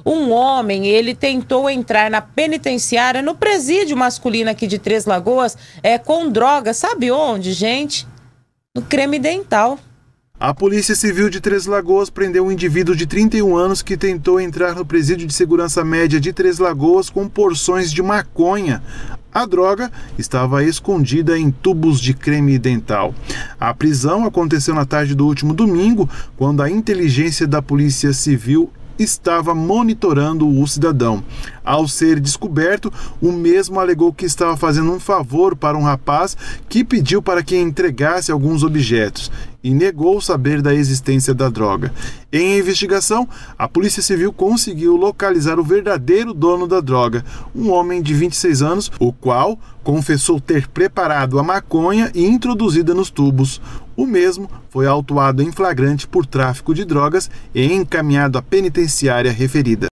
Um homem, ele tentou entrar na penitenciária, no presídio masculino aqui de Três Lagoas, com droga. Sabe onde, gente? No creme dental. A Polícia Civil de Três Lagoas prendeu um indivíduo de 31 anos que tentou entrar no presídio de segurança média de Três Lagoas com porções de maconha. A droga estava escondida em tubos de creme dental. A prisão aconteceu na tarde do último domingo, quando a inteligência da Polícia Civil estava monitorando o cidadão. Ao ser descoberto, o mesmo alegou que estava fazendo um favor para um rapaz que pediu para que entregasse alguns objetos e negou saber da existência da droga. Em investigação, a Polícia Civil conseguiu localizar o verdadeiro dono da droga, um homem de 26 anos, o qual confessou ter preparado a maconha e introduzida nos tubos. O mesmo foi autuado em flagrante por tráfico de drogas e encaminhado à penitenciária referida.